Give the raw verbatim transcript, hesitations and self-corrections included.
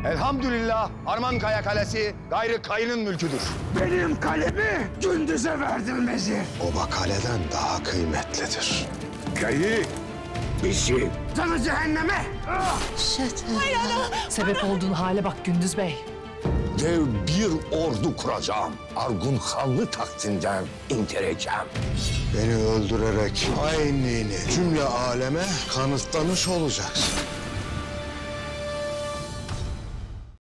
Elhamdülillah Armankaya Kalesi gayrı kayının mülküdür. Benim kalemi Gündüz'e verdim vezir. Oba kaleden daha kıymetlidir. Kayı, işi, canı cehenneme. Sebep olduğun hale bak Gündüz Bey. Dev bir ordu kuracağım. Argun Hanlı taktinden indireceğim. Beni öldürerek hainliğini cümle aleme kanıtlamış olacaksın.